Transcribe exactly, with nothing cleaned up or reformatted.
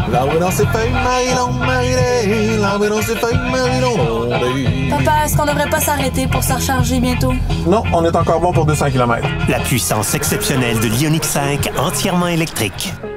Là où dans ses feuilles, Marilon, Marilyn, là où dans ses feuilles, Marilon. Papa, est-ce qu'on devrait pas s'arrêter pour se recharger bientôt? Non, on est encore bon pour deux cents kilomètres. La puissance exceptionnelle de l'Ioniq cinq, entièrement électrique.